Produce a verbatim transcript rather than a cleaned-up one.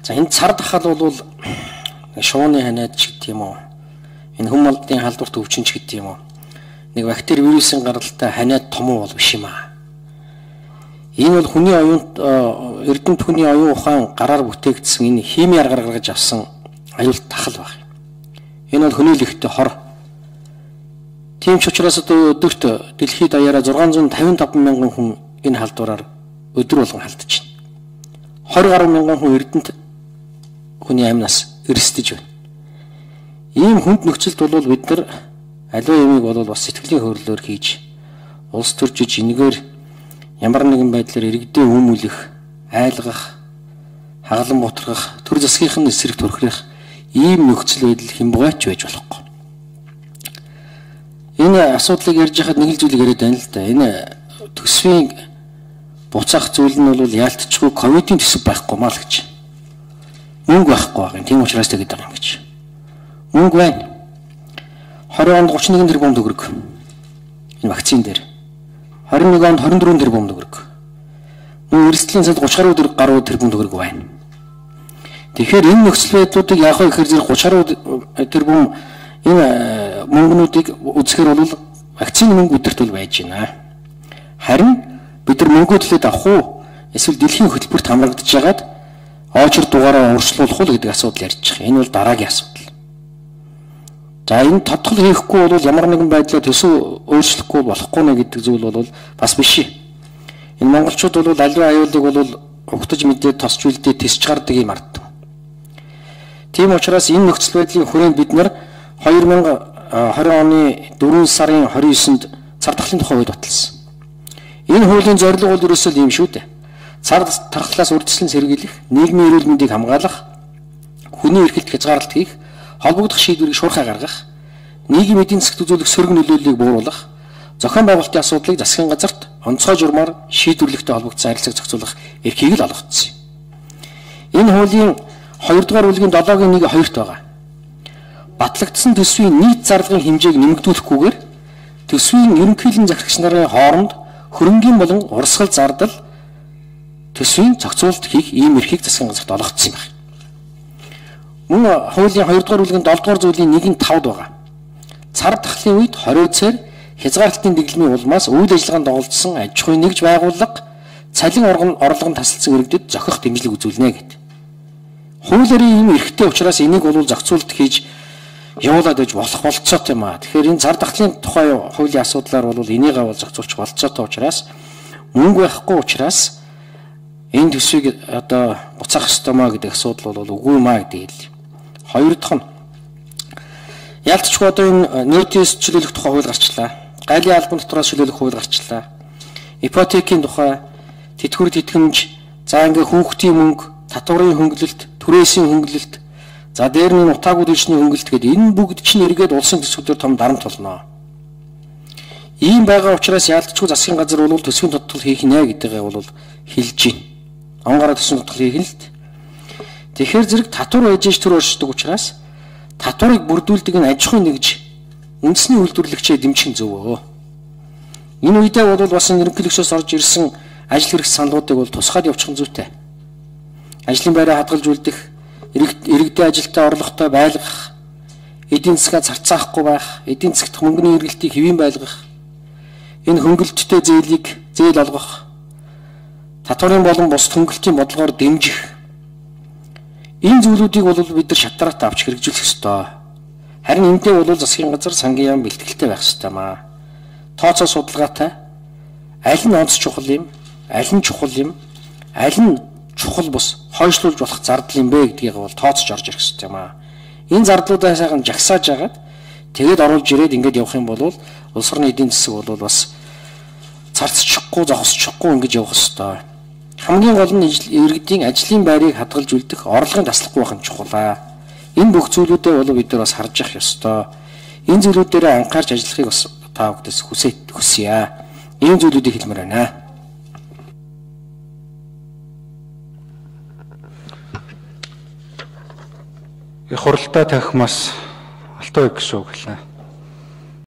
За энэ цар дахал бол шууны ханиад ч гэдэг юм уу. Энэ хүм малдын халдварт өвчин ч гэдэг юм уу. Нэг бактери вирусын гаралтай ханиад том уу бол биш юм аа. Энэ бол хүний оюунд эрдэнэт хүний оюун ухаан гараар бүтээгдсэн энэ химиар гаргаж авсан аюул тахал баг. Энэ бол хүний л ихтэй хор. Тийм ч учраас одоо өдөрт дэлхийд даяараа зургаан зуун тавин таван мянган хүн энэ халдвараар өдөр болгон халдаж байна. двадцать гаруй мянган хүн эрдэнэт хүний амнаас эрсдэж байна. Ийм хүнд нөхцөлд бол бид нар аливаа юмыг бол бас сэтгэлийн хөдлөлөөр хийж улс төржиж энэгээр ямар нэгэн байдлаар иргэдээ хүмүүлэх, айлгах, хагалан бутрах, төр засгийнхын эсрэг төрхрөх ийм нөхцөл байдал хямбгайч байж болохгүй. Энэ асуудлыг ярьж хахад нэг л зүйлийг яриад байна л да. Энэ төсвийн буцаах зүйл нь бол яалтчгүй ковидын төсөв байхгүй маа л гэж. Мөнгө байхгүй байгаа юм. Тийм учраас тэгээд байгаа юм гэж. Мөнгө байна. двадцать онд тридцать нэг тэрбум төгрөг. Энэ вакцин дээр. двадцать нэг онд двадцать четыре тэрбум төгрөг. Мөн эрсдлийн цад тридцать гаруй тэрбум төгрөг байна. Тэгэхээр энэ нөхцөл байдлуудыг яах вэ гэхээр зэрэг тридцать гаруй тэрбум энэ мөнгнүүдийг үзэхээр бол вакцины мөнгө өдөрт бол байж байна. Харин бид нар мөнгө төлөөд авах уу? Эсвэл дэлхийн хөтөлбөрт хамрагдаж яагаад очир дугаараа урьдчилуулах уу гэдэг асуудал ярьж байгаа. Энэ бол дараагийн асуудал. За энэ тодтол хийхгүй бол ямар нэгэн байдлаар төсөв өөрчлөхгүй болохгүй нэ гэдэг зүйл бол бас биш. Энэ монголчууд бол аливаа аюулыг бол угтаж мэдээд тосч үлдээ тисч гардаг юм ард. Тийм учраас энэ нөхцөл байдлын хүрээнд бид нар две тысячи двадцать оны дөрвөн сарын двадцать девятнд цар тахлын тухай үед баталсан. Энэ хуулийн зорилго бол ерөөсөө ийм шүү дээ. Цар тархлаас үрдслэн сэргийлэх, нийгмийн эрүүл мэндийг хамгаалах, хүний эрхэлт хязгаарлалт хийх, холбогдох шийдвэрийг шуурхай гаргах, нийгмийн эдийн засагт үзүүлэх сөрөг нөлөөллийг бууруулах, зохион байгуулалтын асуудлыг засгийн газарт онцгой журмаар шийдвэрлэхтэй холбогдсон харилцааг зохицуулах эрхийг л олгогдсон. Энэ хуулийн хоёрдугаар бүлгийн долоогийн нэг хоёрт байгаа. Батлагдсан төсвийн нийт зарлагын хэмжээг нэмэгдүүлэхгүйгээр төсвийн ерөнхийлөн захирагч нарын хооронд хөрөнгийн болон урсгал зардал төсвийн зохицуулалт хийх ийм эрхийг засгийн газарт олгогдсон юм байна. Мөн хуулийн хоёрдугаар бүлгийн долдугаар зүйлийн нэгэн тавд байгаа. Цар тахлын үед хориоцоор хязгаарлалтын дэглэмийн улмаас үйл ажиллагаанд оролцсон аж ахуйн нэгж байгууллага цалин орлогон тасалдсан иргэдэд зохих дэмжлэг үзүүлнэ гэдэг. Хуулиар ийм эрхтэй учраас энийг бол зохицуулалт хийж явуулаад байж болох болцоотой юм аа. Тэгэхээр энэ цар тахлын тухай хуулийн асуудлаар бол энийгээ бол зохицуулж болцоотой учраас мөнгө байхгүй учраас энэ төсвийг одоо буцаах ёстой маа гэдэг асуудал бол үгүй маа гэдэг хэл. Хоёр дахь нь ялцчгүй одоо энэ нөөцөөс чөлөөлөх тухай хууль гарчлаа. Гайлын албан дотроос чөлөөлөх хууль гарчлаа. Ипотекийн тухай, тэтгэвэр тэтгэмж, за ингээ хүүхдийн мөнгө, татварын хөнгөлөлт, түрээсийн хөнгөлөлт, за дээр нь утаагүй дэвшний хөнгөлөлт гэдэг энэ бүгд чинь эргээд улсын төсвөөр том дарамт болно. Ийм байгаа учраас ялцчгүй засгийн газар бол төсвийн тодтол хийх нэ гэдгээ бол хэлж байна. Онгороо төсвийн тодтол хийх нь л дээ. Тэгэхээр зэрэг татвар байж ш төр өршдөг учраас татварыг бүрдүүлдэг нь аж ахуйн нэгж үндэсний үйлдвэрлэгчээ дэмжих зөвөө. Энэ үедээ бол бас ерөнхийлөгчөөс орж ирсэн ажил хэрэгч саналуудыг бол тусгаад явуучих нь зүйтэй. Ажлын байраа хадгалж үлдэх, иргэдийн ажилтаа орлоготой байлгах, эдийн засгаа зарцаахгүй байх, эдийн засгт мөнгөний эргэлтийг хэвийн байлгах, энэ хөнгөлөлттэй зээлийг зээл олгох, татварын болон бус хөнгөлтийн бодлогоор дэмжих. Энэ зүйлүүдийг бол бид нар шатараат авч хэрэгжүүлэх ёстой. Харин энэтэй бол засгийн газар сангийн яам бэлтгэлтэй байх ёстой маа. Тооцоо судалгаатай аль нь онц чухал юм, аль нь чухал юм, аль нь чухал бус хойшлуулж болох зардал юм бэ гэдгийг бол тооцож орж ирэх ёстой юм аа. Энэ зардлуудаа сайхан жагсааж агаад тэгээд оруулж ирээд ингэж явах юм бол улс орны эдийн засаг бол бас царцчихгүй, зогсчихгүй ингэж явах ёстой. Хамгийн гол нь иргэдийн ажлын байрыг хадгалж үлдэх, орлогын таслахгүй байх нь чухал. Энэ бүх зүйлүүдээ бол бид нар бас харж явах ёстой. Энэ зүйлүүдээр анхаарч ажиллахыг бас та бүхэс хүсэж хүсье. Ийм зүйлүүдийг хэлмээр байна. Хуралдаа тавих мас алтай гэх шүү гэлээ.